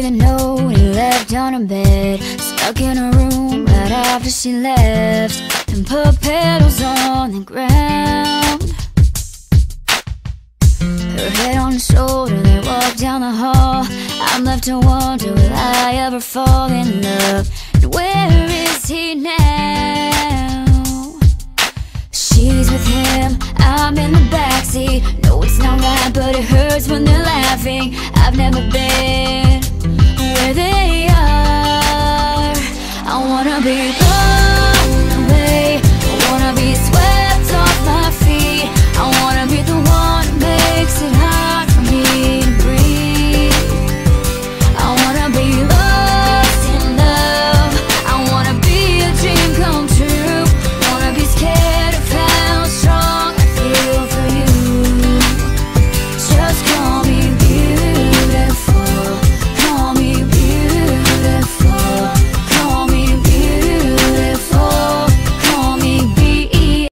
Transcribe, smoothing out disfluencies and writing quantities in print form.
the note he left on her bed. Stuck in her room right after she left, and put petals on the ground. Her head on his shoulder, they walk down the hall. I'm left to wonder, will I ever fall in love? And where is he now? She's with him, I'm in the backseat. No, it's not right, but it hurts when they're laughing. I've never been where they are.